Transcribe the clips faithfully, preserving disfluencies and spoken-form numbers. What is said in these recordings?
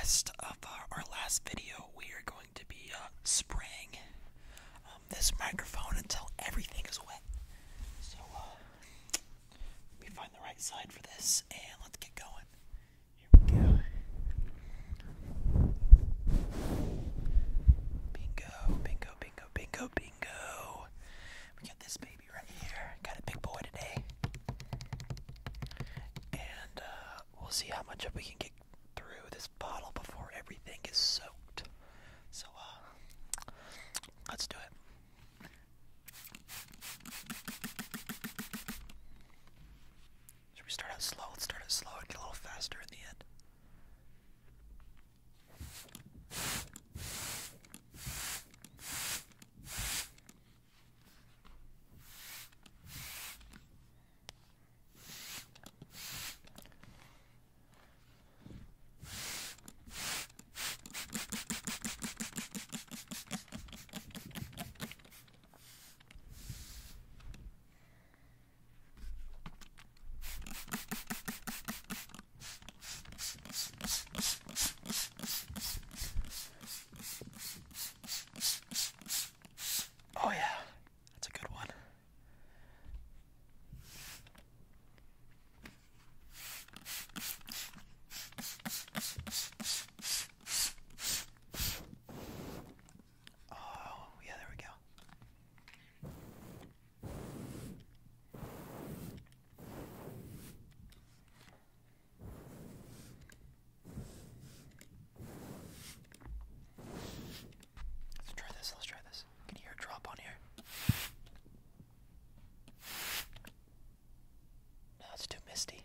rest of our, our last video, we are going to be uh, spraying um, this microphone until everything is wet. So, uh, let me find the right side for this, and let's get going. Here we go. Bingo, bingo, bingo, bingo, bingo. We got this baby right here. Got a big boy today. And uh, we'll see how much of we can get through this bottle before everything is soaked. So, uh, let's do it. Should we start out slow? Let's start out slow and get a little faster in the end. Oh yeah, that's a good one. Oh, yeah, there we go. Let's try this, let's try this. Can you hear a drop on here? No, it's too misty.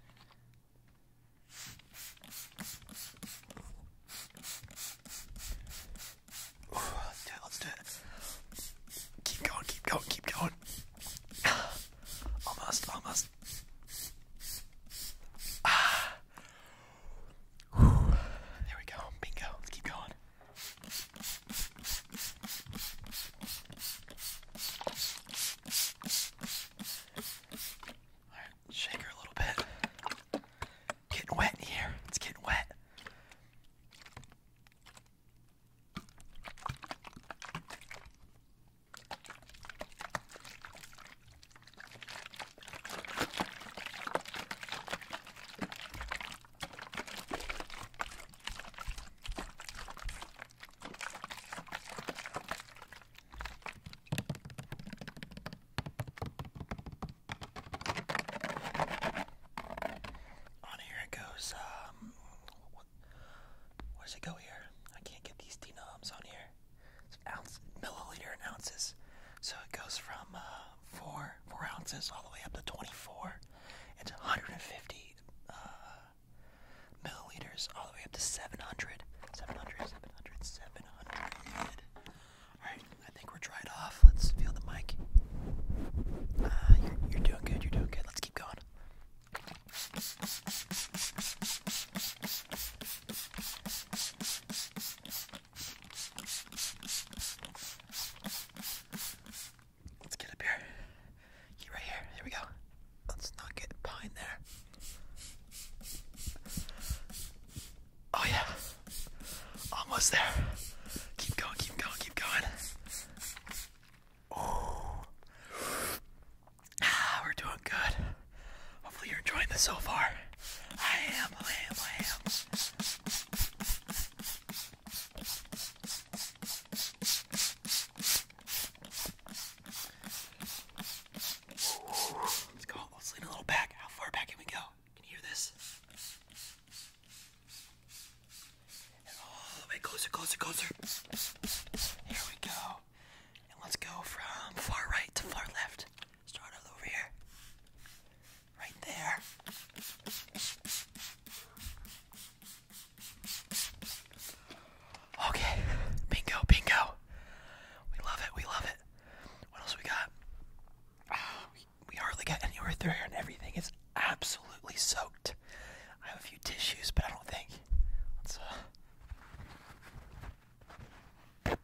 Ooh, let's do it, let's do it. Keep going, keep going, keep going. Almost, almost. Ah. Whew. There we go, bingo, let's keep going. Alright, shake her a little bit. Getting wet in here, it's getting wet. On here it goes, um, what, where does it go here? I can't get these denoms on here. It's ounce, milliliter and ounces. So it goes from, uh, four, four ounces all the way up to twenty-four. It's one hundred fifty, uh, milliliters all the way up to seven hundred. seven hundred, seven hundred, seven hundred. Alright, I think we're dried off. Let's feel the mic. Uh, you're, you're doing good, you're doing good. Let's keep going. Let's get up here. You right here. Here we go. Let's not get behind there. Oh yeah. Almost there. Keep going, keep going, keep going. Oh. Ah, we're doing good. Hopefully you're enjoying this so far. I am, I am, I am. Let's go, let's lean a little back. How far back can we go? Can you hear this? And all the way closer, closer, closer. Here we go. And let's go from far right to far left. Start all over here. Right there. Okay, bingo, bingo. We love it, we love it. What else we got? Oh, we, we hardly got anywhere through here and everything is absolutely soaked. I have a few tissues, but I don't think. Let's, uh...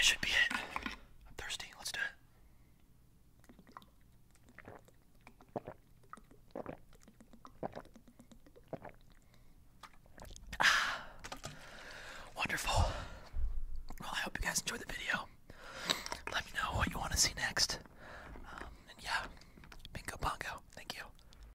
that should be it. I'm thirsty. Let's do it. Ah, wonderful. Well, I hope you guys enjoyed the video. Let me know what you want to see next.